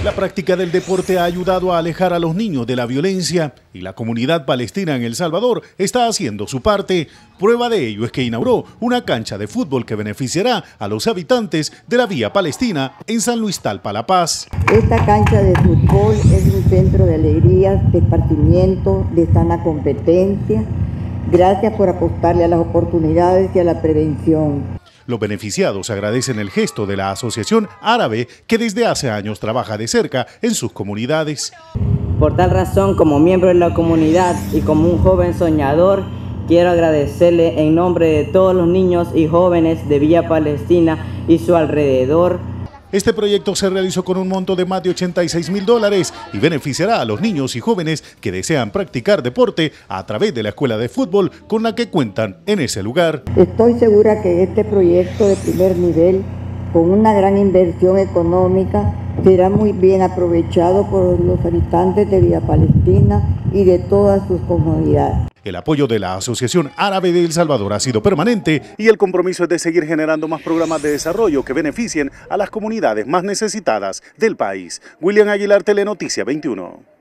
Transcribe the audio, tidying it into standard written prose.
La práctica del deporte ha ayudado a alejar a los niños de la violencia y la comunidad palestina en El Salvador está haciendo su parte. Prueba de ello es que inauguró una cancha de fútbol que beneficiará a los habitantes de la Vía Palestina en San Luis Talpa, La Paz. Esta cancha de fútbol es un centro de alegría, de esparcimiento, de sana competencia. Gracias por apostarle a las oportunidades y a la prevención. Los beneficiados agradecen el gesto de la Asociación Árabe que desde hace años trabaja de cerca en sus comunidades. Por tal razón, como miembro de la comunidad y como un joven soñador, quiero agradecerle en nombre de todos los niños y jóvenes de Villa Palestina y su alrededor. Este proyecto se realizó con un monto de más de $86.000 y beneficiará a los niños y jóvenes que desean practicar deporte a través de la escuela de fútbol con la que cuentan en ese lugar. Estoy segura que este proyecto de primer nivel, con una gran inversión económica, será muy bien aprovechado por los habitantes de Villa Palestina y de todas sus comunidades. El apoyo de la Asociación Árabe de El Salvador ha sido permanente y el compromiso es de seguir generando más programas de desarrollo que beneficien a las comunidades más necesitadas del país. William Aguilar, Telenoticia 21.